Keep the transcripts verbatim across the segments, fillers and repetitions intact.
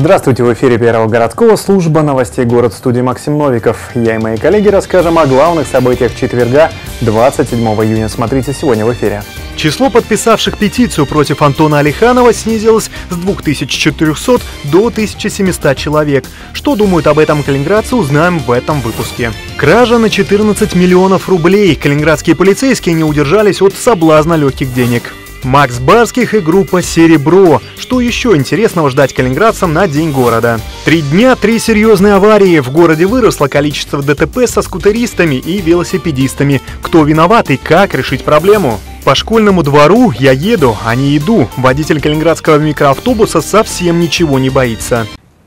Здравствуйте, в эфире Первого городского, служба новостей «Город», в студии Максим Новиков. Я и мои коллеги расскажем о главных событиях четверга, двадцать седьмого июня. Смотрите сегодня в эфире. Число подписавших петицию против Антона Алиханова снизилось с двух тысяч четырёхсот до тысячи семисот человек. Что думают об этом калининградцы, узнаем в этом выпуске. Кража на четырнадцать миллионов рублей. Калининградские полицейские не удержались от соблазна легких денег. Макс Барских и группа «Серебро». Что еще интересного ждать калининградцам на День города? Три дня, три серьезные аварии. В городе выросло количество ДТП со скутеристами и велосипедистами. Кто виноват и как решить проблему? По школьному двору я еду, а не иду. Водитель калининградского микроавтобуса совсем ничего не боится.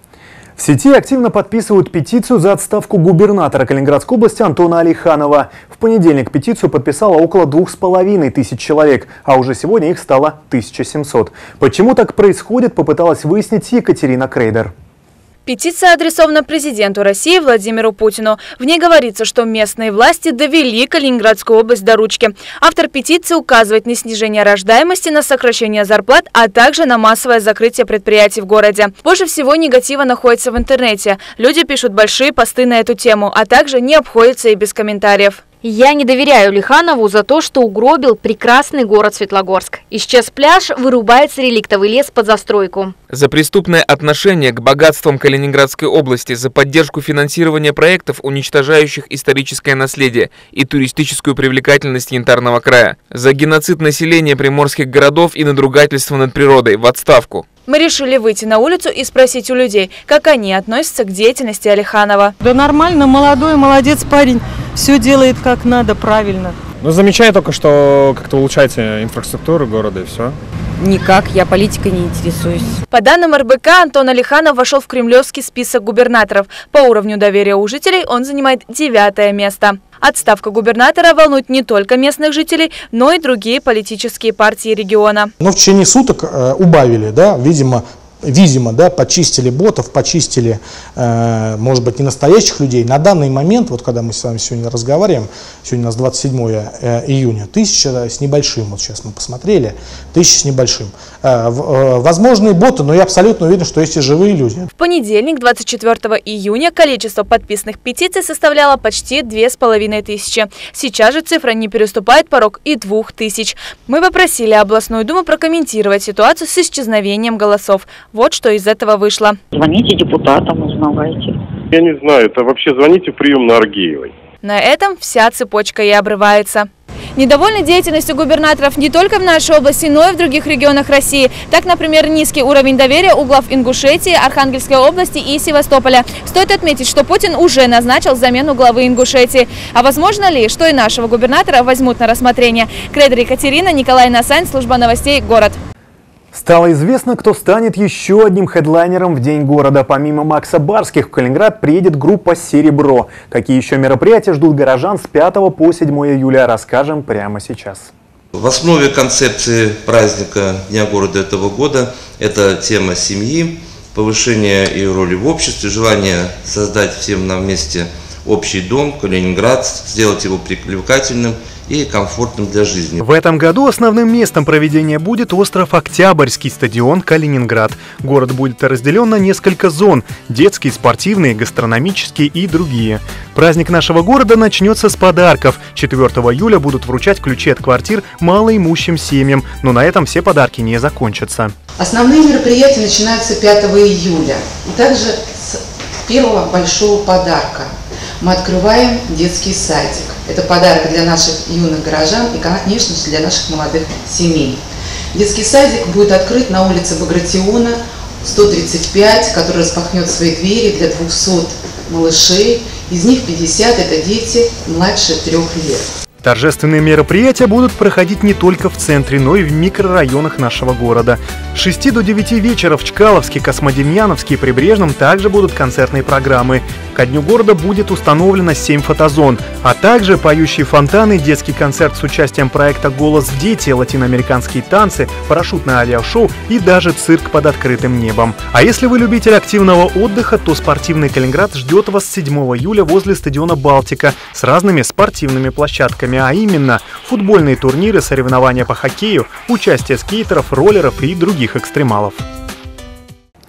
В сети активно подписывают петицию за отставку губернатора Калининградской области Антона Алиханова. В понедельник петицию подписало около двух с половиной тысяч человек, а уже сегодня их стало тысяча семьсот. Почему так происходит, попыталась выяснить Екатерина Крейдер. Петиция адресована президенту России Владимиру Путину. В ней говорится, что местные власти довели Калининградскую область до ручки. Автор петиции указывает на снижение рождаемости, на сокращение зарплат, а также на массовое закрытие предприятий в городе. Больше всего негатива находится в интернете. Люди пишут большие посты на эту тему, а также не обходятся и без комментариев. Я не доверяю Алиханову за то, что угробил прекрасный город Светлогорск. Исчез пляж, вырубается реликтовый лес под застройку. За преступное отношение к богатствам Калининградской области, за поддержку финансирования проектов, уничтожающих историческое наследие и туристическую привлекательность Янтарного края, за геноцид населения приморских городов и надругательство над природой, в отставку. Мы решили выйти на улицу и спросить у людей, как они относятся к деятельности Алиханова. Да нормально, молодой, молодец парень, все делает как надо, правильно. Ну, замечаю только, что как-то улучшается инфраструктура города и все. Никак, я политикой не интересуюсь. По данным эр бэ ка, Антон Алиханов вошел в кремлевский список губернаторов. По уровню доверия у жителей он занимает девятое место. Отставка губернатора волнует не только местных жителей, но и другие политические партии региона. Но в течение суток э, убавили, да, видимо, видимо, да, почистили ботов, почистили, э, может быть, не настоящих людей. На данный момент, вот когда мы с вами сегодня разговариваем, сегодня у нас двадцать седьмое июня, тысяча с небольшим, вот сейчас мы посмотрели, тысяча с небольшим. Э, э, возможные боты, но я абсолютно уверен, что есть и живые люди. В понедельник, двадцать четвёртого июня, количество подписанных петиций составляло почти две с половиной тысячи. Сейчас же цифра не переступает порог и двух тысяч. Мы попросили областную думу прокомментировать ситуацию с исчезновением голосов. Вот что из этого вышло. Звоните депутатам, узнавайте. Я не знаю, это вообще звоните в прием на Аргеевой. На этом вся цепочка и обрывается. Недовольны деятельностью губернаторов не только в нашей области, но и в других регионах России. Так, например, низкий уровень доверия у глав Ингушетии, Архангельской области и Севастополя. Стоит отметить, что Путин уже назначил замену главы Ингушетии. А возможно ли, что и нашего губернатора возьмут на рассмотрение? Крейдер Екатерина, Николай Насань, служба новостей «Город». Стало известно, кто станет еще одним хедлайнером в День города. Помимо Макса Барских в Калининград приедет группа «Серебро». Какие еще мероприятия ждут горожан с пятого по седьмое июля, расскажем прямо сейчас. В основе концепции праздника Дня города этого года это тема семьи, повышение ее роли в обществе, желание создать всем нам вместе общий дом, Калининград, сделать его привлекательным и комфортным для жизни. В этом году основным местом проведения будет остров Октябрьский, стадион Калининград. Город будет разделен на несколько зон – детские, спортивные, гастрономические и другие. Праздник нашего города начнется с подарков. четвёртого июля будут вручать ключи от квартир малоимущим семьям, но на этом все подарки не закончатся. Основные мероприятия начинаются пятого июля. И также с первого большого подарка. Мы открываем детский садик. Это подарок для наших юных горожан и, конечно же, для наших молодых семей. Детский садик будет открыт на улице Багратиона, сто тридцать пять, который распахнет свои двери для двухсот малышей. Из них пятьдесят – это дети младше трех лет. Торжественные мероприятия будут проходить не только в центре, но и в микрорайонах нашего города. С шести до девяти вечера в Чкаловске, Космодемьяновске и Прибрежном также будут концертные программы. Ко Дню города будет установлено семь фотозон, а также поющие фонтаны, детский концерт с участием проекта «Голос дети», латиноамериканские танцы, парашютное авиашоу и даже цирк под открытым небом. А если вы любитель активного отдыха, то спортивный Калининград ждет вас седьмого июля возле стадиона «Балтика» с разными спортивными площадками, а именно футбольные турниры, соревнования по хоккею, участие скейтеров, роллеров и других экстремалов.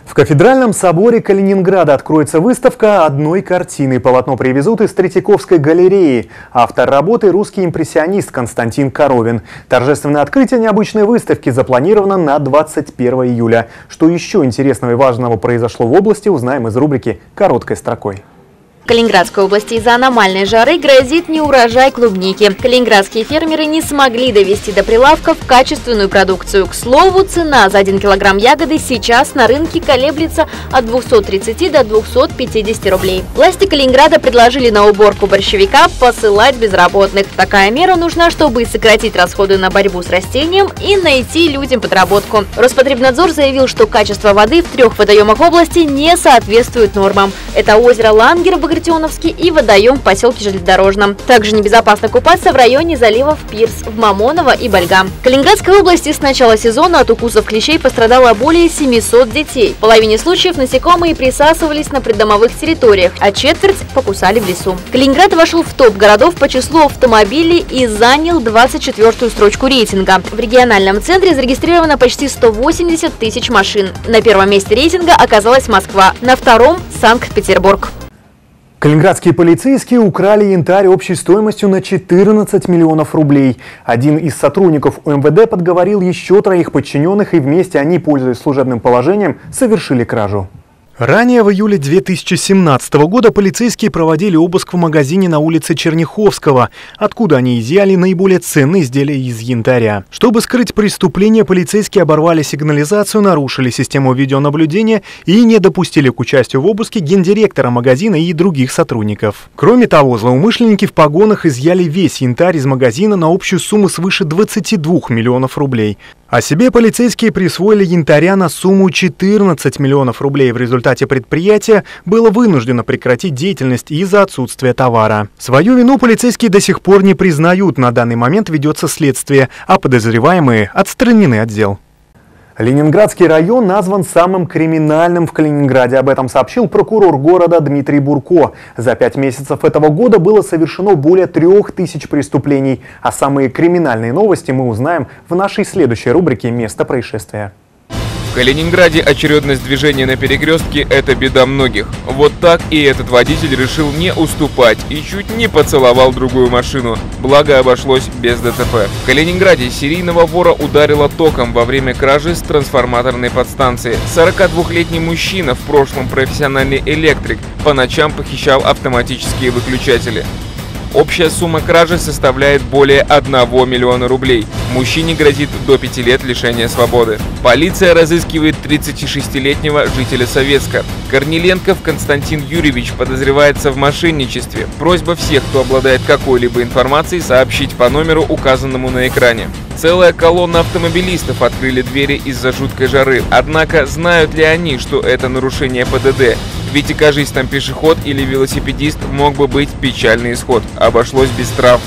В Кафедральном соборе Калининграда откроется выставка одной картины. Полотно привезут из Третьяковской галереи. Автор работы – русский импрессионист Константин Коровин. Торжественное открытие необычной выставки запланировано на двадцать первое июля. Что еще интересного и важного произошло в области, узнаем из рубрики «Короткой строкой». В Калининградской области из-за аномальной жары грозит неурожай клубники. Калининградские фермеры не смогли довести до прилавков качественную продукцию. К слову, цена за один килограмм ягоды сейчас на рынке колеблется от двухсот тридцати до двухсот пятидесяти рублей. Власти Калининграда предложили на уборку борщевика посылать безработных. Такая мера нужна, чтобы сократить расходы на борьбу с растением и найти людям подработку. Роспотребнадзор заявил, что качество воды в трех водоемах области не соответствует нормам. Это озеро Лангер в Багратионовске и водоем в поселке Железнодорожном. Также небезопасно купаться в районе заливов Пирс, в Мамоново и Больга. В Калининградской области с начала сезона от укусов клещей пострадало более семисот детей. В половине случаев насекомые присасывались на придомовых территориях, а четверть покусали в лесу. Калининград вошел в топ городов по числу автомобилей и занял двадцать четвёртую строчку рейтинга. В региональном центре зарегистрировано почти сто восемьдесят тысяч машин. На первом месте рейтинга оказалась Москва, на втором – Санкт-Петербург. Калининградские полицейские украли янтарь общей стоимостью на четырнадцать миллионов рублей. Один из сотрудников У Эм Вэ Дэ подговорил еще троих подчиненных, и вместе они, пользуясь служебным положением, совершили кражу. Ранее в июле две тысячи семнадцатого года полицейские проводили обыск в магазине на улице Черняховского, откуда они изъяли наиболее ценные изделия из янтаря. Чтобы скрыть преступление, полицейские оборвали сигнализацию, нарушили систему видеонаблюдения и не допустили к участию в обыске гендиректора магазина и других сотрудников. Кроме того, злоумышленники в погонах изъяли весь янтарь из магазина на общую сумму свыше двадцати двух миллионов рублей. А себе полицейские присвоили янтаря на сумму четырнадцать миллионов рублей. В результате предприятие было вынуждено прекратить деятельность из-за отсутствия товара. Свою вину полицейские до сих пор не признают. На данный момент ведется следствие, а подозреваемые отстранены от дел. Ленинградский район назван самым криминальным в Калининграде. Об этом сообщил прокурор города Дмитрий Бурко. За пять месяцев этого года было совершено более трех тысяч преступлений. А самые криминальные новости мы узнаем в нашей следующей рубрике «Место происшествия». В Калининграде очередность движения на перекрестке – это беда многих. Вот так и этот водитель решил не уступать и чуть не поцеловал другую машину. Благо обошлось без Дэ Тэ Пэ. В Калининграде серийного вора ударило током во время кражи с трансформаторной подстанции. сорокадвухлетний мужчина, в прошлом профессиональный электрик, по ночам похищал автоматические выключатели. Общая сумма кражи составляет более одного миллиона рублей. Мужчине грозит до пяти лет лишения свободы. Полиция разыскивает тридцатишестилетнего жителя Советска. Корниленков Константин Юрьевич подозревается в мошенничестве. Просьба всех, кто обладает какой-либо информацией, сообщить по номеру, указанному на экране. Целая колонна автомобилистов открыли двери из-за жуткой жары. Однако знают ли они, что это нарушение Пэ Дэ Дэ? Ведь окажись там пешеход или велосипедист, мог бы быть печальный исход. Обошлось без травм.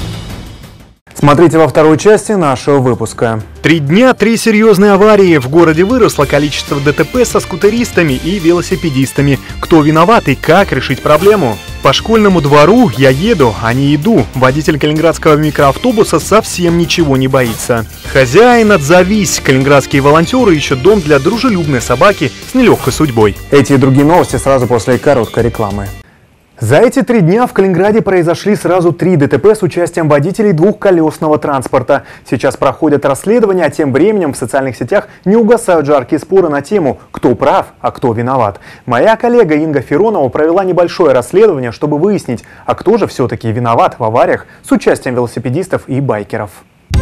Смотрите во второй части нашего выпуска. Три дня, три серьезные аварии. В городе выросло количество Дэ Тэ Пэ со скутеристами и велосипедистами. Кто виноват и как решить проблему? По школьному двору я еду, а не иду. Водитель калининградского микроавтобуса совсем ничего не боится. Хозяин, отзовись. Калининградские волонтеры ищут дом для дружелюбной собаки с нелегкой судьбой. Эти и другие новости сразу после короткой рекламы. За эти три дня в Калининграде произошли сразу три Дэ Тэ Пэ с участием водителей двухколесного транспорта. Сейчас проходят расследования, а тем временем в социальных сетях не угасают жаркие споры на тему, кто прав, а кто виноват. Моя коллега Инга Феронова провела небольшое расследование, чтобы выяснить, а кто же все-таки виноват в авариях с участием велосипедистов и байкеров.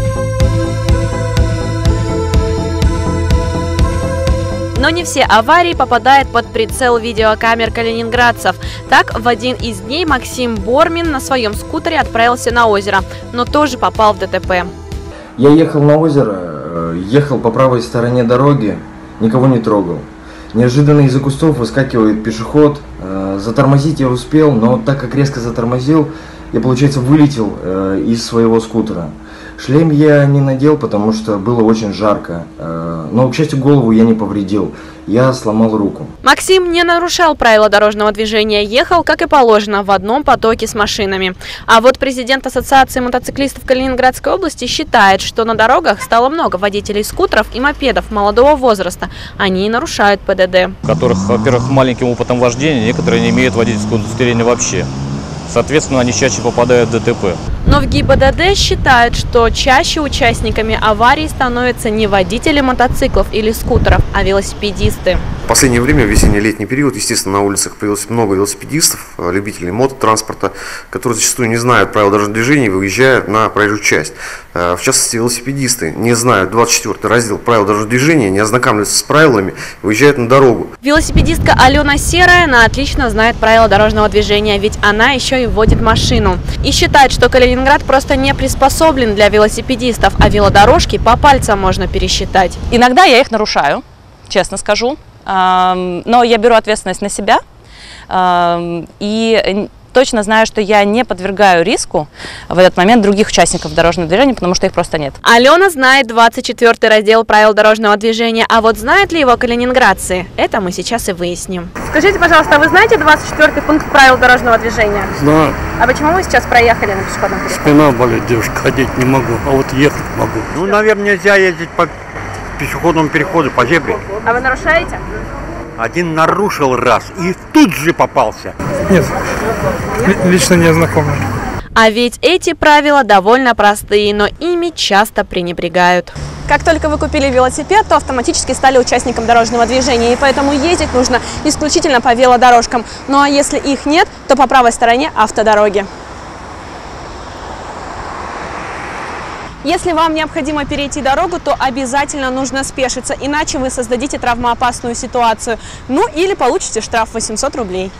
Но не все аварии попадают под прицел видеокамер калининградцев. Так, в один из дней Максим Бормин на своем скутере отправился на озеро, но тоже попал в Дэ Тэ Пэ. Я ехал на озеро, ехал по правой стороне дороги, никого не трогал. Неожиданно из-за кустов выскакивает пешеход. Затормозить я успел, но так как резко затормозил, я, получается, вылетел из своего скутера. Шлем я не надел, потому что было очень жарко, но, к счастью, голову я не повредил, я сломал руку. Максим не нарушал правила дорожного движения, ехал, как и положено, в одном потоке с машинами. А вот президент Ассоциации мотоциклистов Калининградской области считает, что на дорогах стало много водителей скутеров и мопедов молодого возраста. Они нарушают ПДД. У которых, во-первых, маленьким опытом вождения, некоторые не имеют водительского удостоверения вообще. Соответственно, они чаще попадают в ДТП. Но в ГИБДД считают, что чаще участниками аварий становятся не водители мотоциклов или скутеров, а велосипедисты. В последнее время, в весенне-летний период, естественно, на улицах появилось много велосипедистов, любителей мототранспорта, которые зачастую не знают правил дорожного движения и выезжают на проезжую часть. В частности, велосипедисты не знают двадцать четвёртый раздел правил дорожного движения, не ознакомляются с правилами, выезжают на дорогу. Велосипедистка Алена Серая, она отлично знает правила дорожного движения, ведь она еще и водит машину. И считает, что Калининград просто не приспособлен для велосипедистов, а велодорожки по пальцам можно пересчитать. Иногда я их нарушаю, честно скажу, но я беру ответственность на себя и точно знаю, что я не подвергаю риску в этот момент других участников дорожного движения, потому что их просто нет. Алена знает двадцать четвёртый раздел правил дорожного движения, а вот знают ли его калининградцы? Это мы сейчас и выясним. Скажите, пожалуйста, а вы знаете двадцать четвёртый пункт правил дорожного движения? Знаю. А почему вы сейчас проехали на пешеходном переходе? Спина болит, девушка, ходить не могу, а вот ехать могу. Ну, наверное, нельзя ездить по пешеходному переходу, по зебре. А вы нарушаете? Один нарушил раз и тут же попался. Нет, лично не знакомы. А ведь эти правила довольно простые, но ими часто пренебрегают. Как только вы купили велосипед, то автоматически стали участником дорожного движения, и поэтому ездить нужно исключительно по велодорожкам. Ну а если их нет, то по правой стороне автодороги. Если вам необходимо перейти дорогу, то обязательно нужно спешиться, иначе вы создадите травмоопасную ситуацию. Ну или получите штраф восемьсот рублей.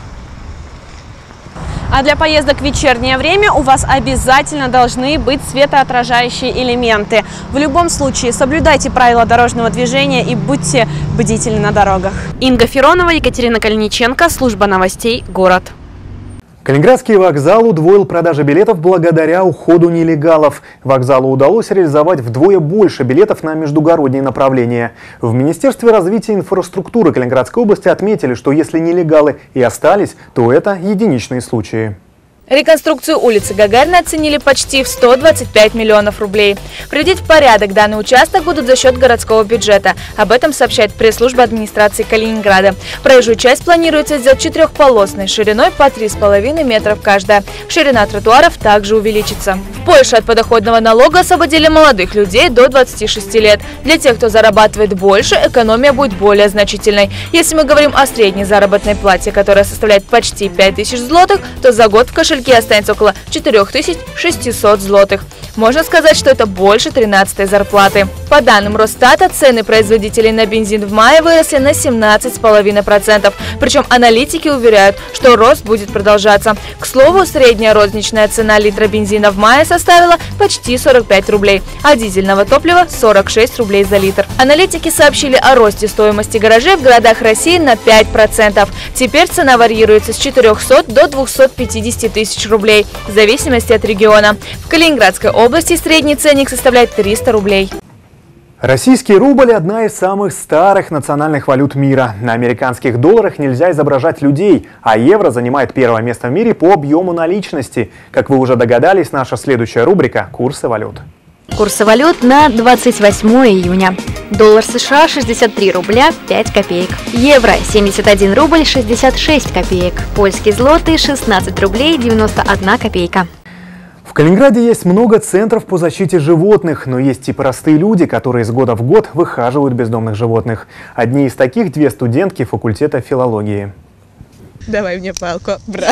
А для поездок в вечернее время у вас обязательно должны быть светоотражающие элементы. В любом случае соблюдайте правила дорожного движения и будьте бдительны на дорогах. Инга Феронова, Екатерина Калиниченко, служба новостей, город. Калининградский вокзал удвоил продажи билетов благодаря уходу нелегалов. Вокзалу удалось реализовать вдвое больше билетов на междугородние направления. В Министерстве развития инфраструктуры Калининградской области отметили, что если нелегалы и остались, то это единичные случаи. Реконструкцию улицы Гагарина оценили почти в сто двадцать пять миллионов рублей. Приводить в порядок данный участок будут за счет городского бюджета. Об этом сообщает пресс-служба администрации Калининграда. Проезжую часть планируется сделать четырехполосной, шириной по три с половиной метров каждая. Ширина тротуаров также увеличится. В Польше от подоходного налога освободили молодых людей до двадцати шести лет. Для тех, кто зарабатывает больше, экономия будет более значительной. Если мы говорим о средней заработной плате, которая составляет почти пять тысяч злотых, то за год в кошельке останется около четырёх тысяч шестисот злотых. Можно сказать, что это больше тринадцатой зарплаты. По данным Росстата, цены производителей на бензин в мае выросли на семнадцать целых пять десятых процента. Причем аналитики уверяют, что рост будет продолжаться. К слову, средняя розничная цена литра бензина в мае составила почти сорок пять рублей, а дизельного топлива сорок шесть рублей за литр. Аналитики сообщили о росте стоимости гаражей в городах России на пять процентов. Теперь цена варьируется с четырёхсот до двухсот пятидесяти тысяч рублей, в зависимости от региона. В Калининградской области средний ценник составляет триста рублей. Российский рубль – одна из самых старых национальных валют мира. На американских долларах нельзя изображать людей, а евро занимает первое место в мире по объему наличности. Как вы уже догадались, наша следующая рубрика – курсы валют. Курсы валют на двадцать восьмое июня. Доллар США шестьдесят три рубля пять копеек. Евро семьдесят один рубль шестьдесят шесть копеек. Польский злотый шестнадцать рублей девяносто одна копейка. В Калининграде есть много центров по защите животных, но есть и простые люди, которые из года в год выхаживают бездомных животных. Одни из таких – две студентки факультета филологии. Давай мне палку, брат.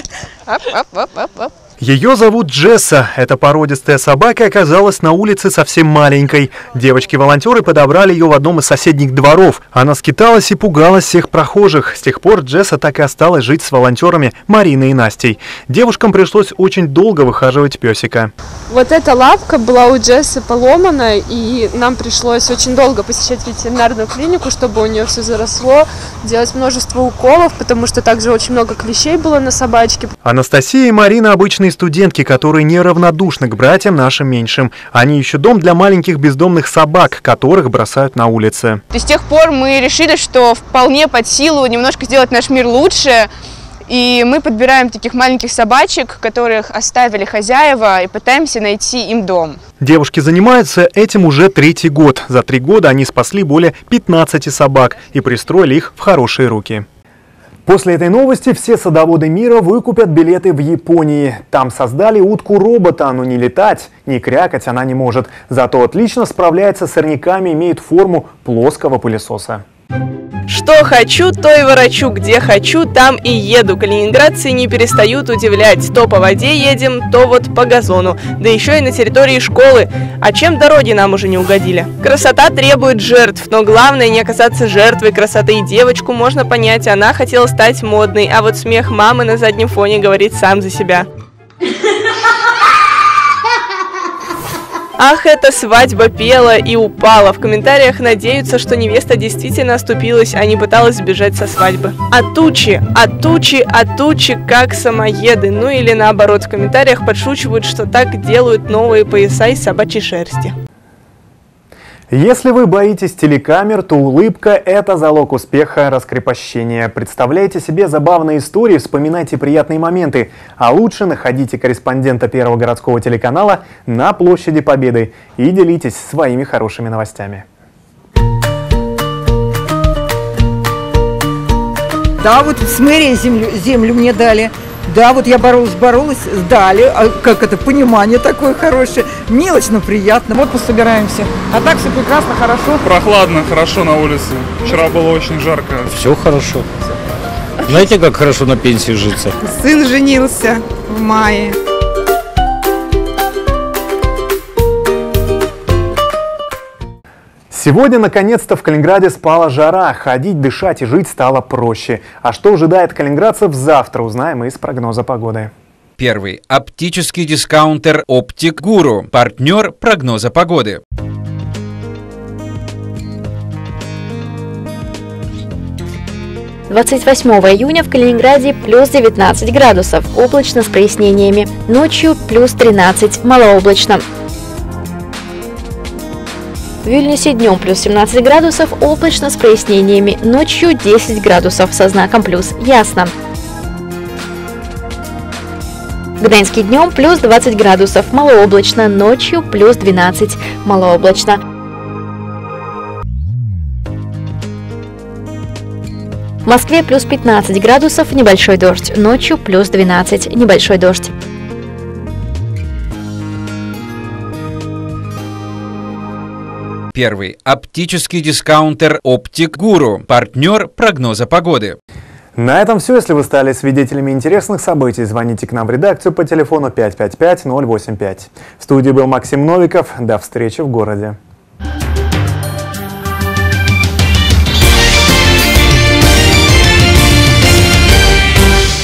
Оп, оп, оп, оп, оп. Ее зовут Джесса. Эта породистая собака оказалась на улице совсем маленькой. Девочки-волонтеры подобрали ее в одном из соседних дворов. Она скиталась и пугалась всех прохожих. С тех пор Джесса так и осталась жить с волонтерами Мариной и Настей. Девушкам пришлось очень долго выхаживать песика. Вот эта лапка была у Джессы поломана, и нам пришлось очень долго посещать ветеринарную клинику, чтобы у нее все заросло, делать множество уколов, потому что также очень много клещей было на собачке. Анастасия и Марина обычные бедные студентки, которые неравнодушны к братьям нашим меньшим. Они ищут дом для маленьких бездомных собак, которых бросают на улице. С тех пор мы решили, что вполне под силу немножко сделать наш мир лучше. И мы подбираем таких маленьких собачек, которых оставили хозяева, и пытаемся найти им дом. Девушки занимаются этим уже третий год. За три года они спасли более пятнадцати собак и пристроили их в хорошие руки. После этой новости все садоводы мира выкупят билеты в Японии. Там создали утку-робота, но не летать, не крякать она не может. Зато отлично справляется с сорняками, имеет форму плоского пылесоса. Что хочу, то и ворочу, где хочу, там и еду. Калининградцы не перестают удивлять. То по воде едем, то вот по газону. Да еще и на территории школы. А чем дороги нам уже не угодили? Красота требует жертв, но главное не оказаться жертвой красоты. Девочку можно понять, она хотела стать модной, а вот смех мамы на заднем фоне говорит сам за себя. Ах, эта свадьба пела и упала. В комментариях надеются, что невеста действительно оступилась, а не пыталась сбежать со свадьбы. А тучи, а тучи, а тучи, как самоеды. Ну или наоборот, в комментариях подшучивают, что так делают новые пояса из собачьей шерсти. Если вы боитесь телекамер, то улыбка – это залог успеха раскрепощения. Представляйте себе забавные истории, вспоминайте приятные моменты. А лучше находите корреспондента Первого городского телеканала на площади Победы и делитесь своими хорошими новостями. Да, вот с мэрией землю, землю мне дали. Да, вот я боролась, боролась, сдали, а как это, понимание такое хорошее, мелочь, но приятно. Вот пособираемся. А так все прекрасно, хорошо. Прохладно, хорошо на улице. Вчера было очень жарко. Все хорошо. Знаете, как хорошо на пенсии житься? Сын женился в мае. Сегодня, наконец-то, в Калининграде спала жара. Ходить, дышать и жить стало проще. А что ожидает калининградцев завтра, узнаем из прогноза погоды. Первый. Оптический дискаунтер «Оптик Гуру». Партнер прогноза погоды. двадцать восьмого июня в Калининграде плюс девятнадцать градусов, облачно с прояснениями. Ночью плюс тринадцать, малооблачно. В Вильнюсе днем плюс семнадцать градусов, облачно с прояснениями. Ночью десять градусов со знаком плюс, ясно. В Гданьске днем плюс двадцать градусов, малооблачно. Ночью плюс двенадцать, малооблачно. В Москве плюс пятнадцать градусов, небольшой дождь. Ночью плюс двенадцать, небольшой дождь. Первый. Оптический дискаунтер «Оптик Гуру». Партнер прогноза погоды. На этом все. Если вы стали свидетелями интересных событий, звоните к нам в редакцию по телефону пять пять пять ноль восемь пять. В студии был Максим Новиков. До встречи в городе.